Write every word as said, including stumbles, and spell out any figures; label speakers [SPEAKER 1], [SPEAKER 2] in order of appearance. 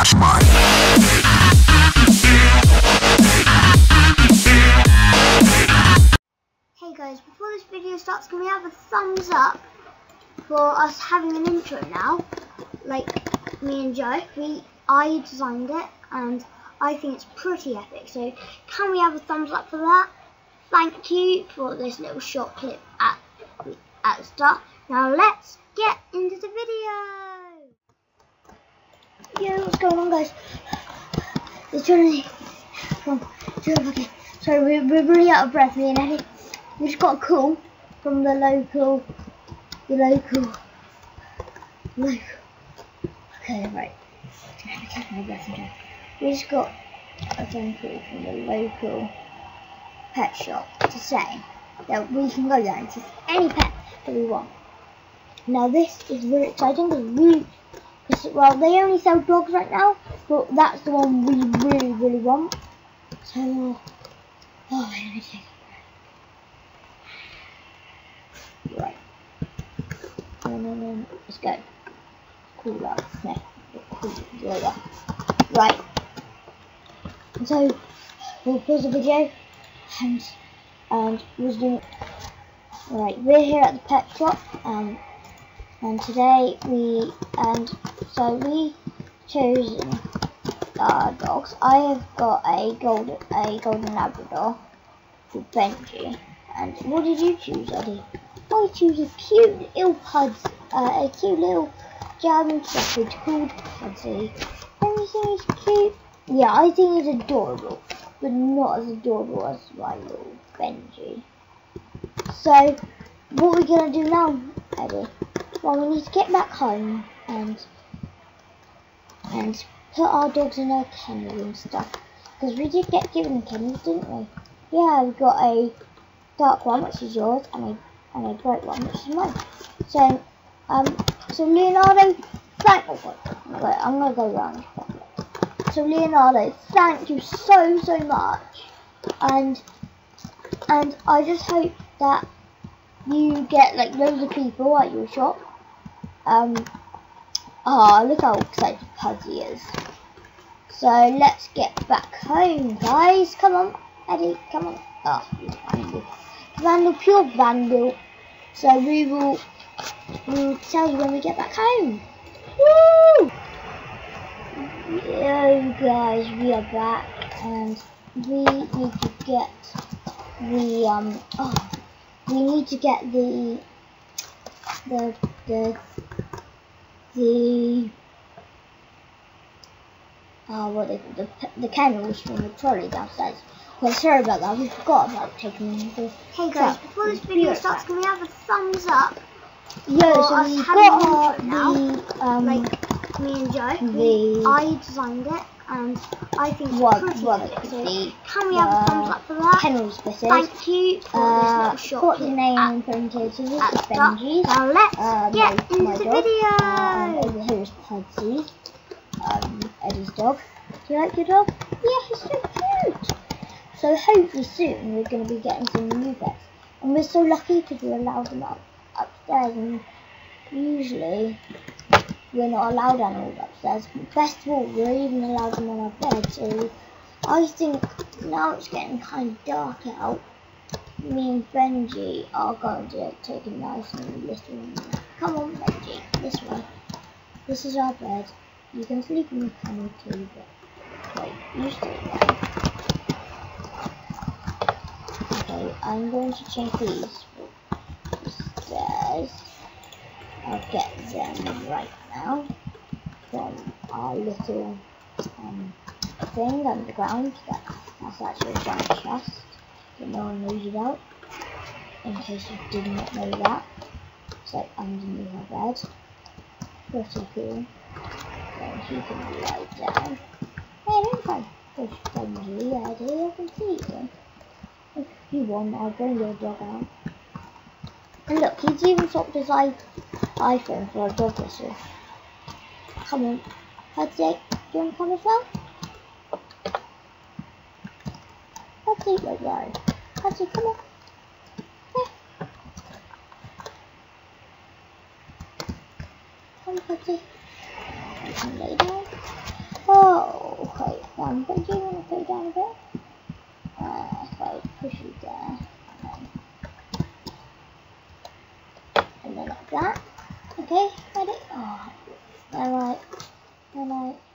[SPEAKER 1] That's mine.
[SPEAKER 2] Hey guys, before this video starts, can we have a thumbs up for us having an intro now? Like me and Joe, we I designed it and I think it's pretty epic. So can we have a thumbs up for that? Thank you for this little short clip at at the start. Now let's get into the video. Yo, what's going on, guys? It's Johnny from Joe. Okay, so we're, we're really out of breath, me and Eddie. We just got a call from the local, the local, local. Okay, right. I have to catch my breath again. We just got a phone call from the local pet shop to say that we can go there and choose any pet that we want. Now this is really exciting because we, cause, well, they only sell dogs right now, but that's the one we really, really want. So, oh, let me take it. Right. No, no, no. Let's go. Cool up. No. Cool. Yeah. Right. So we'll pause the video and and we'll do. Right. We're here at the pet shop. Um. And today we and so we chosen our dogs. I have got a golden a golden Labrador called Benji. And what did you choose, Eddie? I choose a cute little Puds, uh, a cute little German Shepherd called Pudsey. Don't you think he's cute? Yeah, I think he's adorable, but not as adorable as my little Benji. So, what are we gonna do now, Eddie? Well, we need to get back home and and put our dogs in a kennel and stuff. Because we did get given kennels, didn't we? Yeah, we got a dark one, which is yours, and a and a bright one, which is mine. So, um, so Leonardo, thank. Oh, wait, I'm gonna go round. So Leonardo, thank you so so much, and and I just hope that you get like loads of people at your shop. Um, ah, oh, look how excited Pudsey is. So let's get back home, guys. Come on, Eddie, come on. Ah, oh, he's Vandal. Vandal, pure Vandal. So we will, we will tell you when we get back home. Woo! Yo, guys, we are back, and we need to get the um. Oh, we need to get the the the the. Uh, what they the the kennels from the trolley downstairs. Well, sorry about that. We forgot about taking the. Hey guys, so, before this video starts, can we have a thumbs up? Yeah, so we got our, the um like me and Joe. The I designed it, and I think it's what, pretty what epic. So the, can we have a thumbs up for that? Kennels fitted. Thank you for uh, this little short. Got the name printed. So this is Benji's. Now let's uh, get my, into my the dog. video. Uh, over here is Pudsey. Um, Eddie's dog. Do you like your dog? Yeah, he's so cute. So hopefully soon we're going to be getting some new pets. And we're so lucky because we're allowed them up upstairs. And usually we're not allowed animals upstairs. But best of all, we're even allowed them on our bed. So I think now it's getting kind of dark out. Me and Benji are going to take a nice and little nap. Come on, Benji, this way. This is our bed. You can sleep in the kennel too, but wait, you stay there. Okay, I'm going to change these stairs. I'll get them right now from our little um, thing underground. That, that's actually a giant chest that no one knows about, in case you did not know that. It's like underneath our bed. Pretty cool. Then he can lie down. Hey, don't try to push Benji, Eddie, I can see you. If you want, I'll bring your dog out. And look, he's even swapped his iPhone for a dog whistle. Come on, Pudsey, do you want to come as well? Pudsey, right there. Pudsey, come on. Yeah. Come on, Pudsey. you can lay down. Oh, wait, um, but do you want to go down a bit? Uh, if I push you there, and then, and then like that. Okay, ready? Oh, I like, I like.